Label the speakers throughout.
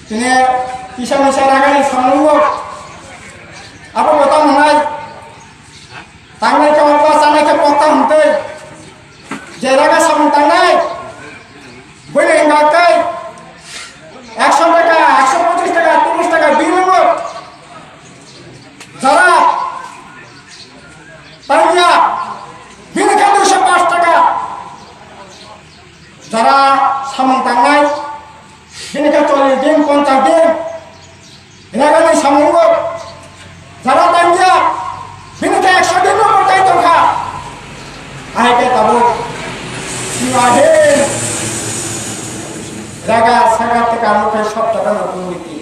Speaker 1: Ini bisa masyarakat semua. Apa betul mengenai tangan ke bawah sana ke potong tu, jarak sama tangan, boleh enggak kai? 100 টাকা, 125 টাকা, 30 টাকা বিনিময়, যারা তাইয়া বিনিকা 205 টাকা, যারা sama tangan, binika 40 দিন 50 দিন, এলাকায় সামুঙ্গ, যারা তাইয়া binika 100 দিন পর্যন্ত টাকা, আইকে তাবো সিওয়াহেন জায়গা সাগা থেকে আমাকে সব টাকা নতুন নীতি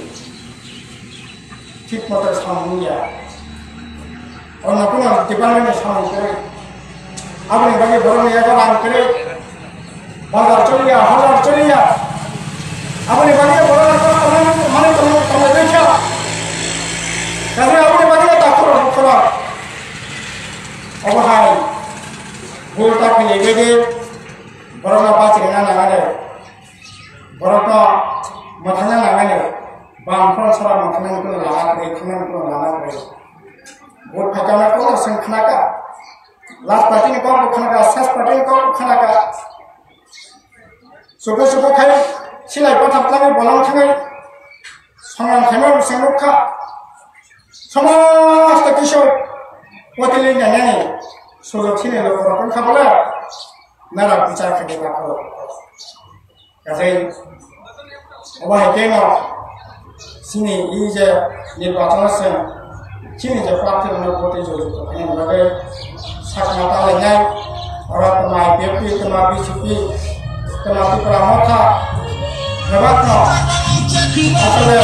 Speaker 1: ঠিক মতো সামুইয়া অন্য কোনো ডিপার্টমেন্টে সামু করে আপনি বাকি বড় নিয়ে রান করে বাজার চলিয়া হাজার চলিয়া আপনি বাকি বড় মানে তোমার দেখা কাজে আপনি বাকি তা করো অবহাই ভুলটা ফেলে গেলে বড় না বাঁচে না নাগালে বড়টা মাথানা লাগালে বামফ্রন্ট সারা মাথানা को लगा करे खाना को लगा करे वोट फटाना को संखना का लास्ट पार्टी ने कौन खाना का सेस पार्टी ने कौन खाना का सुबह सुबह खाए सिलाई पथा पथा बलाम खाए संग्राम खाए संगखा समस्त किशोर पतिले जाने सुजोग छिने लोग रकम खाबला नारा विचार खाने का Kasi wah kena sini ini निर्वाचन से sini je partai mana partai jodoh ini sebagai sakna talanya orang temai PP temai BCP temai Pramotha hebatnya asalnya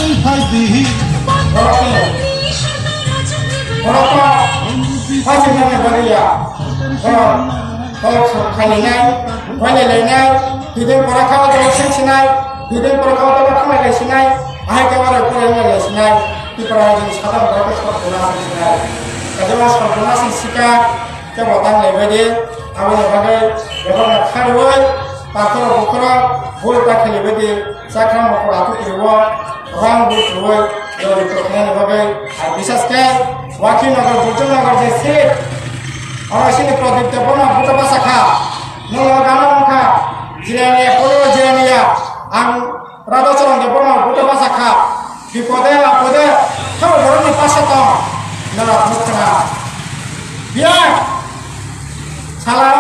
Speaker 1: orang pasti mana beria kalau kalinya banyak lainnya Hidden Parakau to Cincinnati, Hidden Parakau to Kamala Sinai, I can order Purana Sinai, people are in Southern British for Purana Sinai. Kajamas for Purana Sika, Kabatan Levade, I will have a Governor Harwood, Pato Bukura, Volta Levade, Sakram of Ratu War, Ram Wood, Lord Conan Vade, and Mrs. Cat, walking over Butuna of the state, or I see the project of Bona Butabasaka, no Ganamaka. Jirania, Polo Jirania, and Radoson, the Bono, Butabasaka, Bipodea, Podea, how Boroni Passaton, Nara Mutana. Bien, Sala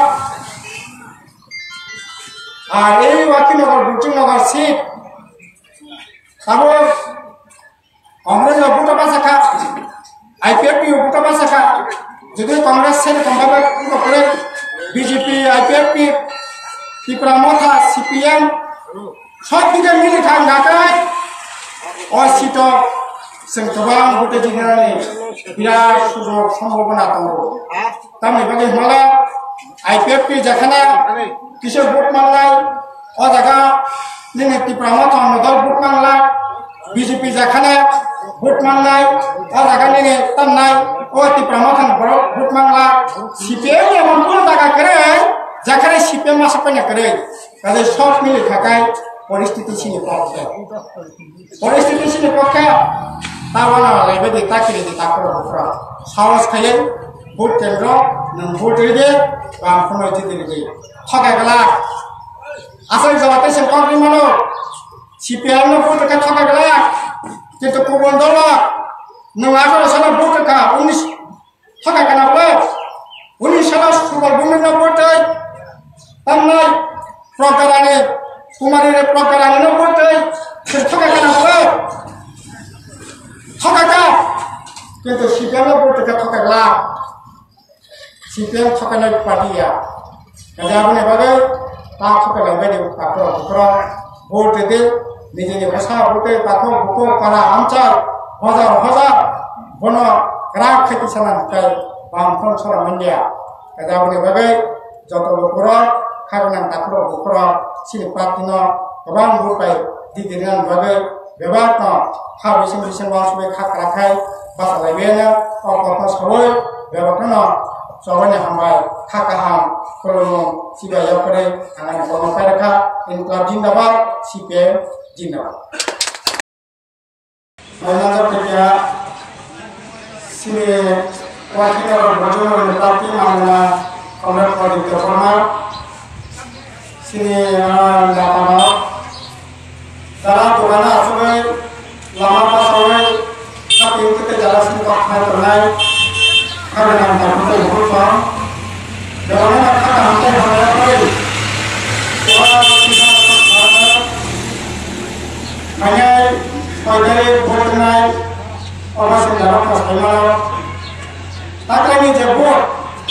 Speaker 1: are any working over booting over seat. Sabo Congress of Butabasaka, I PFP of Butabasaka, today Congress sent Combat BGP, IPFP. Pramotha CPM सब दिखे मिले खान जाकर और सीटों संतुलन होते जिन्हें बिराट सुजोग संभवना तो तब निकले हमारा IPFP जखना किसे वोट मांगना और जगह निने Pramotha नदर वोट मांगना BJP जखना वोट मांगना और जगह निने तब नहीं और Pramotha वोट मांगना CPM ये मंगल जगह करे जाकर सीपे मासा पने करे कदे सब मिले खाकाय परिस्थिति सिने पक्का तावाना लाइबे दे ताकिरे दे ताकरो बफ्रा साहस खाये भोट केंद्र नम भोट दे बाम फनो जिदे दे ठगागला आसल जवाते से कौन मानो सीपीएम न भोट का ठगागला किंतु कोबन दल नंगाको सना भोट का 19 ठगागना बोले 19 साल सुबह बुमन न भोट Tanai program kumari program ini boleh tercapai apa? Tercapai. Kita siapa boleh tercapai lah. Siapa tercapai partia. Jadi apa ni bagai tak tercapai bagi apa? Boleh deh. Ni bahasa boleh pakai buku para amcar hazar bono kerak kekisanan kai bangkon soal India. Jadi apa ni bagai jatuh bukuran Karena takro bukro sini patino kabang bukai di dengan bagai bebatno habis wang sebagai hak rakai bahasa lainnya atau sesuai bebatno soalnya hambai hak ham kalau siapa yang pada anak orang mereka inklusi jindabar siapa jindabar Ayah kerja sini wakil orang berjuang tapi mana orang kalau terformal sini lama dalam tuan asal lama pasal tapi kita jalan semua hal ternai karena kita butuh berjuang dalam kata hantar hantar lagi orang kita hanya pada berkenai orang sejarah pasal তাকে আমি যে vote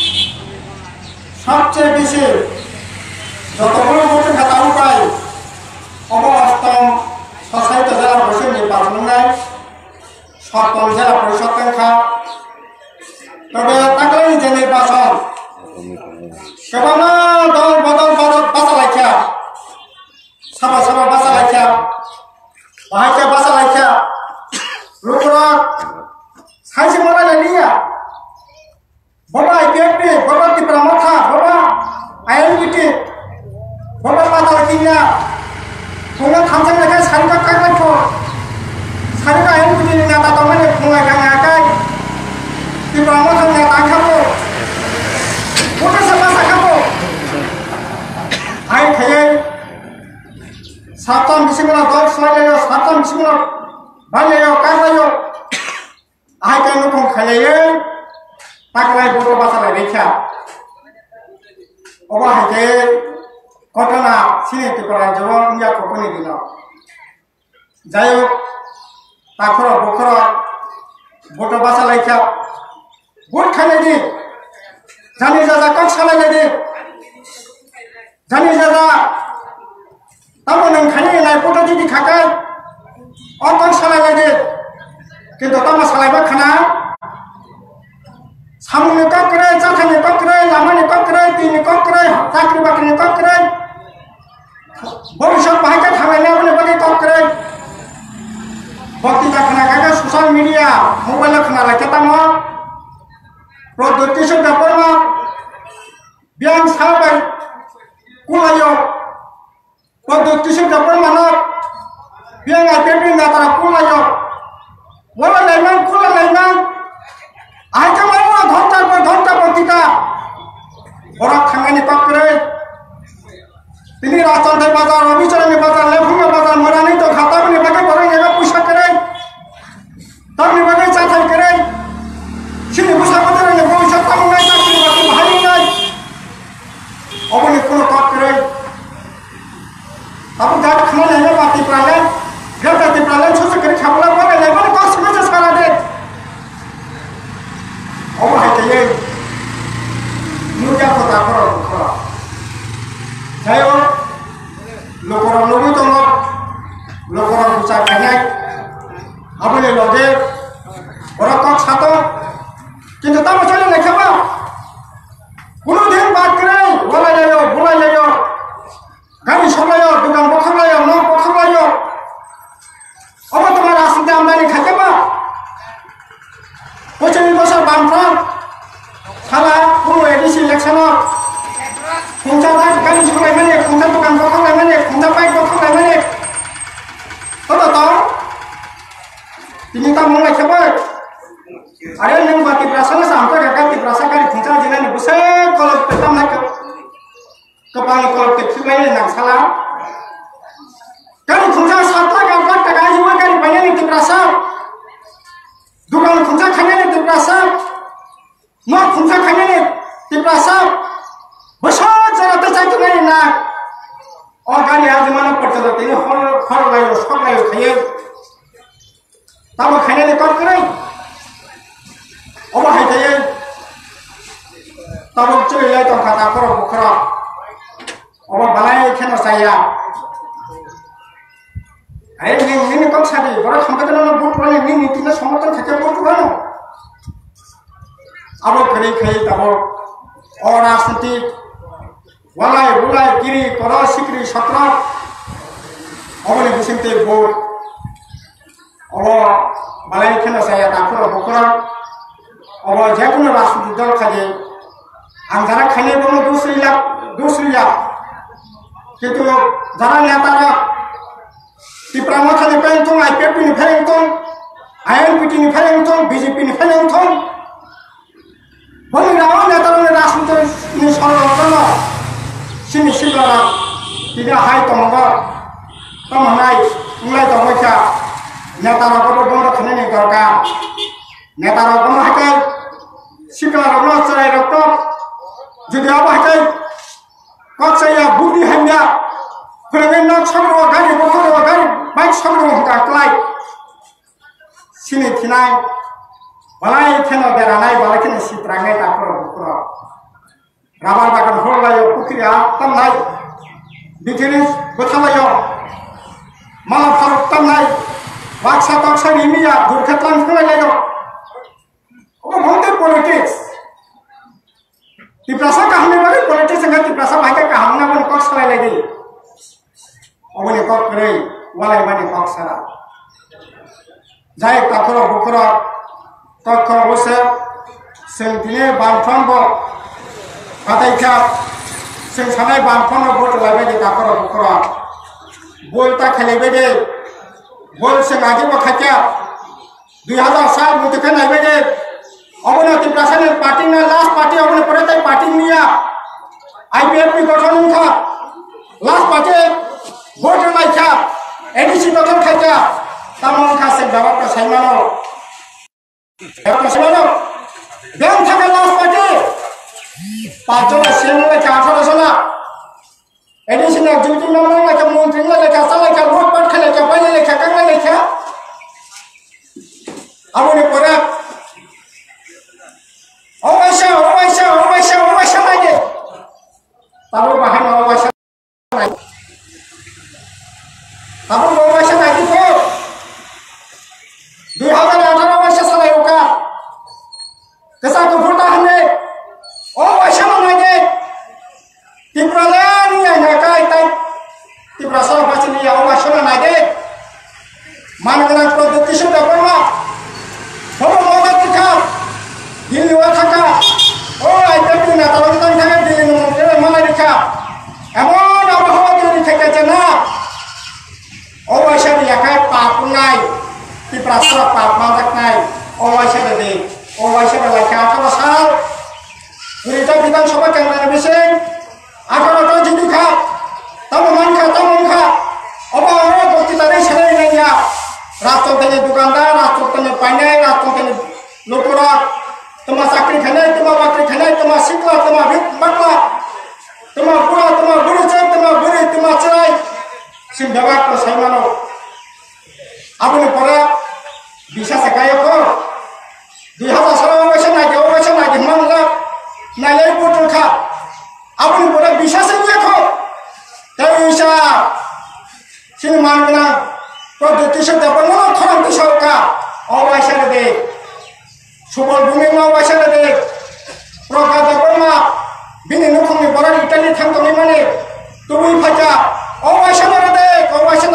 Speaker 1: সবচেয়ে বেশি যতগুলো ভোটের খাতা উপায় অবস্থান সশায়িত জেলা পরিষদ নির্বাচন নেয় সপ্তম জেলা পরিষদ সংখ্যা তবে তাকে যে নির্বাচন কেবল দল বদল বাসা লাইখা সাবা সাবা বাসা লাইখা বাহাইকা বাসা লাইখা লোকরা সাইসে মরা লাইলিয়া Bapak IPP, Bapak di Pramotha, Bapak IMBT, Bapak Patal Kina, Bunga Thamsang Lekai Sarika Kakai Ko, Sarika IMBT ni nyata tomane Bunga Kangakai, di Pramotha nyata Angkapo, Bukan Sabah Sakapo, Ay Kayai, Sabtam Bisimula Dog Swalayo, Sabtam Bisimula Balayo, Karayo, Ay Kayai Nukong Kayai, Pakai bodoh pasal mereka. Orang itu kotona sini tu kalau jawab dia kau ni dina. Jauh takro bokro bodoh pasal mereka. Bud kali ni, jani jaza kau salah jadi, jani jaza. Tahu nang kali ni bodoh jadi kakai, orang salah jadi. Kita tahu masalah apa kena? Samu ni kau kerai, cakap ni kau kerai, lama ni kau kerai, tini kau kerai, takri bakri ni kau kerai. Borisan bahaya thamai ni apa ni kau kerai. Waktu tak kena kagak sosial media, mobile kena lagi tamu. Produk sudah pernah, biang sahabat, kulayo. Produk sudah pernah nak, biang apa ni nak tarik kulayo. Wala laiman, kula laiman. Aja mana घंटा पर kita orang खाने पकड़े तीन रास्ता थे बाजार अभी चलेंगे बाजार लेफू में बाजार मरा नहीं तो खाता भी नहीं बगे पड़ेंगे ना पूछा करे तब नहीं बगे चाचा करे सिर्फ पूछा बता रहे हैं वो सब काम नहीं करते बाकी भाई नहीं अब उन्हें कौन काम करे अब जाट खाना लेने बाकी प्राले घर जाते प्राले छोटे करे खाबला पड़े लेकिन कौन समझ सारा दे अब है तो ये Nuja kota kora, saya lokor logi tu lokor pusat kanyai, apa ni logi, orang kau satu, kita tahu macam mana siapa, kuno dia baat kerai, bola jayo, kami solayo, bukan bokar layo, no bokar layo, apa tu mana asal dia ambil ni siapa, macam ni pasal bangsa. Salah, kuno edisi eleksyoner. Kunci tak kali sekolah mana? Kunci tukang kokong mana? Kunci baik kokong mana? Tahu? Ini tak mulai cepat. Ada yang bagi perasaan sampai kakak diperasakan kunci jalan ni besar. Kalau pertama kepala kalau kecil ni nak salah. Kan kunci satu kakak kakak juga kan banyak yang diperasa. Dugaan kunci kanya yang diperasa. Mak kunci kanya ni diperasa besar cara tercakap ni nak. Orang ni ada mana percaya ini hal lain, sok lain kaya. Tahu kaya ni kau kena. Apa hai kaya? Tahu curi lagi tu kata korang bukra. Apa balai kena saya. Ini kau sahaja. Orang sampai dalam buku ni ini kita semua tu kaya buku mana? Apa kaya tahu orang seperti walai bulai kiri kora sikri satra awalnya musim tebur awal balai kena saya takut bukra awal jago na rasu duduk kaje antara kane bono dusriya gitu jalan nyata di Pramotha ni pentung IPP ni pentung INPT ni fayang thong BJP ni fayang thong bani rawa netar ni rasunta ni sorokana sini sigara tidak hai tongga tamanai mulai tongga netar ko bondo khane ni dorka netar ko hakai sigara ro charai rokto jodi aba hakai koksaya budi hanya Perangin nak sabro gari bokoro gari baik sabro hingga kelai sini tinai balai kena beranai balai kena sitrangai takro bokoro rabar bagan holayo pukriya tamnai bikinis botalayo malah faruk tamnai waksa taksa rimiya durkatlan holayo oh bonte politics di prasa kahane bagi politics enggak di prasa bagai kahane pun kok sekali lagi Obone kok kere walai bani kok sara jai takro bukro takro bose sentine banfambo kataika sing sanai banfambo bot labe di takro bukro bolta khelebe de bol se age bo khacha 2007 mutke naibe de obone tiprasaner party na last party obone pore tai party niya IPF ni gঠন kha last party Voter laika, edisi nonton kaca, tamang kasih jawab ke saya mana? Jawab ke saya mana? Bang thakal las pati, pacola siang laika asal asala, edisi nak juti nonton laika muntring laika asal laika vote part laika banyak laika kang laika, abu ni korak, awasya lagi, tahu bahan awasya lagi. Apa mau macam lagi tu? 2018 macam salah juga. Kesatu pertahan ni. Oh macam mana lagi? Tipralan yang nak kaitan. Tiprasal macam ni. Oh macam mana lagi? Mana kena produk sudah pernah. Oh mau tak kau? Dili wataka. Oh itu tu nak tahu kita nak dili mana dikau? Emon apa hawa dili kita cina? Owasyad yakai papunai di prasara papmantak nai owasyad de owasyad laka atau sal berita bidang sobat yang mana bising akan atau jadi kah tamu manka oba orang bukti tadi sering nanya raton tanya dukandar raton tanya panai raton tanya lukurat tema sakri khanai tema bakri khanai tema sikla tema bakla tema pura tema burucai tema buri tema cerai sim jawab ke saya mana? Apa ni pora bisa sekaya ko? 2019 macam lagi mana? Nilai putul kah? Apa ni pora bisa sekaya ko? Tapi bisa sini mana? Produk sudah pernah orang tu sauka. Awak saya deh. Subal bumi awak saya deh. Program pernah. Bini nukung ni pora Italy tanggung ni mana? Tubuh baca. Owasyad deh.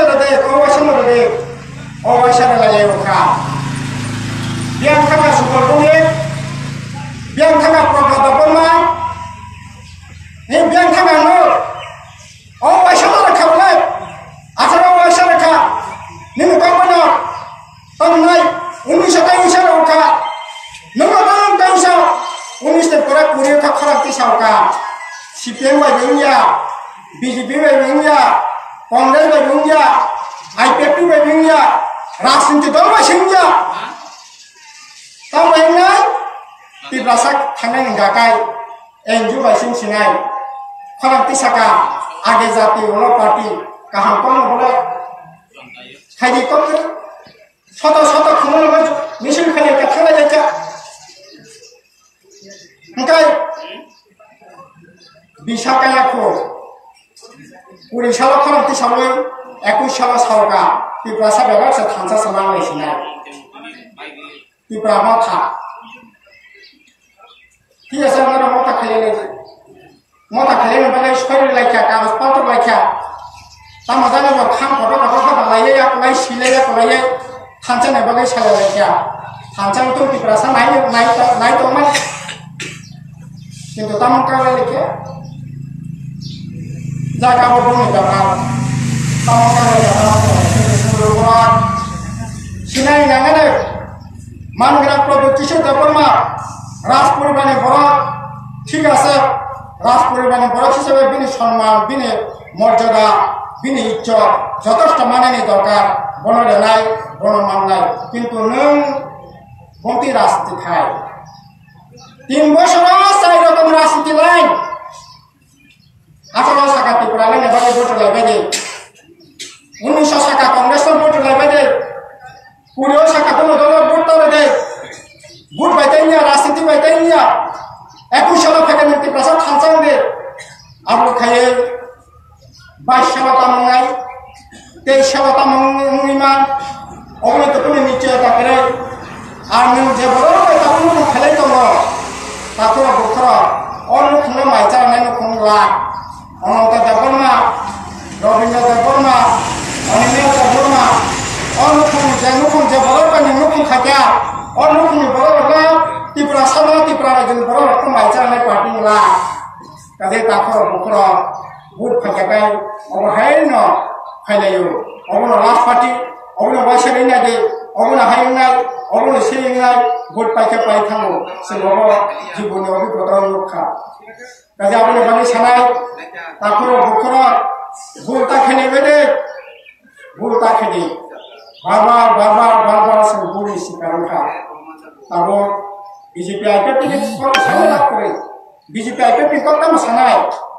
Speaker 1: Owasyad lagi oka. Biang kena subal bumi. Biang kena program pernah. Ni biang kena nur. Owasyad lekap leh. Asal owasyad lekap. Ni muka mana? Tanai. Unis sekai isar oka. Nungan tansa. Unis temporak kuriu tak karak tisau oka. CPM wajibnya. BJP wajibnya, Kongres wajibnya, IPF wajibnya, Rasinti dol wajibnya. Tahu yang lain? Di belasak tangan enggak kai, enju wajib sinai. Kalau tisaka, ada jati ulo parti, kahampang boleh. Haji kau tu, soto kamu nama misil kali kata aja. Engkai bisa kaya ko. Uri salah kalau ti sampai, aku salah sauka. Di perasa berapa setansa senang lesnya. Di berapa tak? Dia sebenarnya mau tak kalian lagi. Mau tak kalian bagai sekolah lagi, kalau sepatu lagi. Tamu tamu berkham kalau lagi ya, lagi sila ya, lagi tansa bagai sekali lagi. Tansa itu di perasa naik tu mana? কিন্তু তামন কালে লিখে জায়গা ববনি জানা তামন কালে জানা Sinai নাঙালে মানগ্রা প্রভু কিশোর দেববর্মা রাজ পরিবারের বড় ঠিক আছে রাজ পরিবারের বড় হিসেবে বিনি সম্মান বিনি মর্যাদা বিনি ইজ্জত যথেষ্ট মানেনি দরকার বনরে নাই বনমান নাই কিন্তু নং বন্তি রাজনীতি খায় 3 বছর 4 রকম রাজনীতি লাইন 18 শাখা ত্রিপুরা লাইনে বাকি ভোট লাইবে 19 শাখা কংগ্রেসের ভোট লাইবে 20 শাখা কোনো দলের ভোট তরে ভোট বাইতাই নিয়া রাজনীতি বাইতাই নিয়া 21 সাল থেকে নীতি প্রসাদ খানসাং দে আবু খায়ে 22 সাল তামঙ্গাই 23 সাল তামঙ্গিমান অবলে তো কোনো নিশ্চয়তা করে আর নং যে বড় তামঙ্গ খেলাই দङ তাকো বখর অন্য খুনে মাইচা নাই খুনলা অনন্ত দেববর্মা রবীন্দ্র দেববর্মা অনিমেল দেববর্মা অন্য খুন যে বড় পানি মুখুন খাকিয়া অন্য খুনি বড় বড় ত্রিপুরা সাধনা ত্রিপুরা রাজ্য বড় রকম মাইচা নাই পার্টি লা কাজে তাকো বখর ভোট ফাঁকাই অবহাই ন ফাইলাইও অবনো লাস্ট পার্টি অবনো বয়সের না দে অবনো হাইনাই অবনো সেইনাই ভোট পাইকে পাই থাকো সে বড় জীবনে অভিজ্ঞতা রক্ষা কাজে আপনি বানি সানাই তাকো বখর ভুলতা খেলে বেদে ভুলতা খেলে বারবার সে ভুলি শিকার উঠা তারপর বিজেপি আইপিএফ সামনে করে বিজেপি আইপিএফ কম সানাই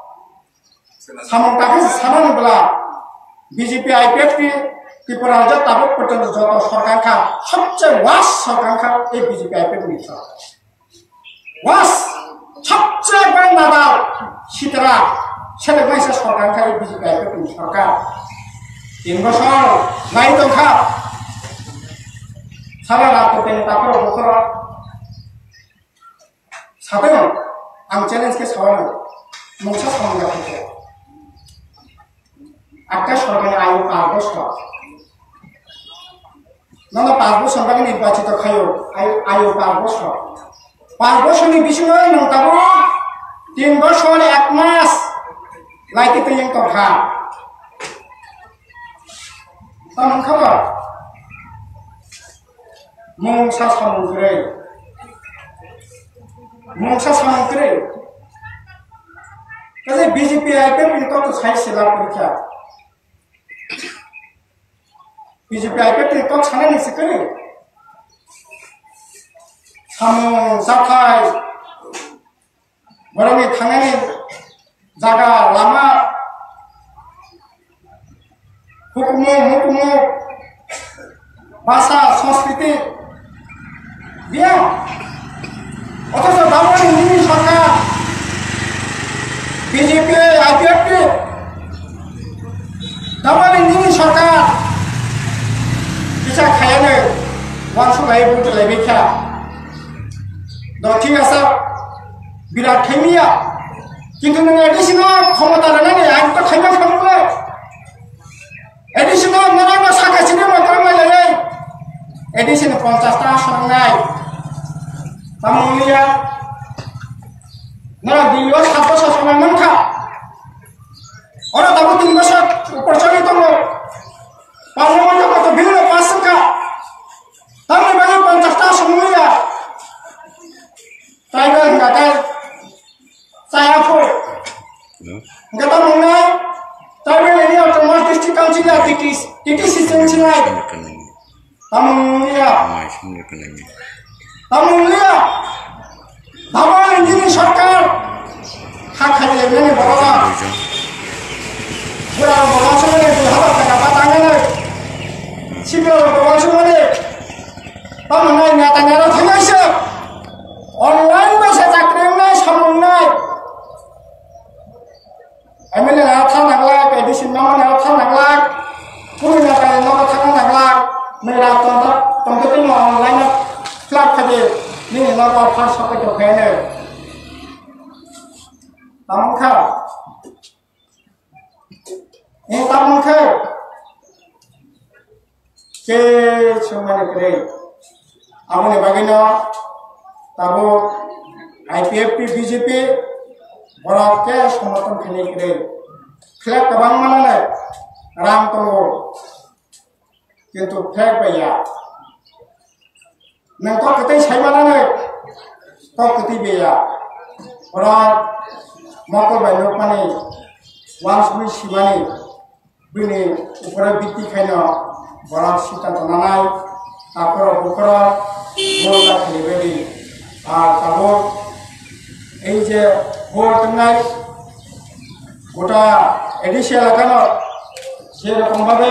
Speaker 1: সামনে সানানোब्ला বিজেপি আইপিএফ ত্রিপুরা রাজ্য তাবক পর্যন্ত যত সরকার খা সবচেয়ে ওয়াস সরকার খা এই বিজেপি আইপিএফ সরকার ওয়াস সবচেয়ে বড় নাদা সিতরা ছেলে বয়সে সরকার খা এই বিজেপি আইপিএফ সরকার 3 বছর নাই তো খা সারা রাত করতে তারপর বছর সাথে আম চ্যালেঞ্জকে সবাই মোছা সামনে রাখতে আকাশ সরকারের আয়ু 5 বছর মানে 5 বছর সরকার নির্বাচিত খায় আয়ু 5 বছর 5 বছরনি বিষয় নতাবো 3 বছর 1 মাস লাইতে তৈরি তো খা তাম খবর মংসা সামগ্রী কাজে বিজেপি আইপিএফ তো সাইজ সেলা পরীক্ষা বিজেপি আইপিএফ তো ছানা নিছে করে সামু জাফাই বরংনি থানানি জায়গা লামা হুকুমু ভাষা সংস্কৃতি দিয়া অথচ দামনি নিমি সরকার বিজেপি আইপিএফ দামনি নিমি সরকার বিচার খায়ানো ওয়ানসু লাই বুট লাই বিখ্যা ঠিক আছে বিরাট খাইমিয়া কিন্তু নং এডিশনাল ক্ষমতা রানানি আইতো খাইমা থাকলে এডিশনাল মনাবা সাকাছিনে মতরা লাগে এডিশনাল 50টা আসন নাই তামলিয়া না দিও 7 বছর সময় মনখা ওরা দাবো 3 বছর উপর চলে তো পার্লামেন্টে কত বিল পাস কা তামলে বাগে 50টা সমলিয়া তাইবা গাটা চায়াফো গাটা মনে তাইবা area autonomous district council TTC চেঞ্জিনাই তামলিয়া ভাবা ইঞ্জিনি সরকার খাখালি এমনি বড়রা পুরা বড় সময়ে 2000 টাকা পাতাঙ্গালে সিবিও বড় সময়ে তামনাই নেতানেরা থাকাইছে অনলাইন বাসে চাকরি নাই সামন নাই এমএলএ না থাকলা এডিসি নাম না থাকলা পুরো নেতা নাম থাকলা মেরা তন্ত্র অনলাইন ফ্ল্যাট থাকেนี่เราก็พาสไปกับแฟนเลยตามข้าวนี่ตามข้าวเจ้าช่วยมาเลยเอาเนี่ยบางทีเนาะตามว่า IPF BJP บล็อกแก้สมรรถนะเลยแคลกกระบังมันเลยรามตัวকিন্তুแคลกไปยา nang kau ketai saya mana nih kau ketai beya orang mau banyak mana once we see money bini upara biti kaino orang sita tananai akor bukara bola kelebeli tabur এই যে vote নাই গোটা ADC এলাকানো সেরকম ভাবে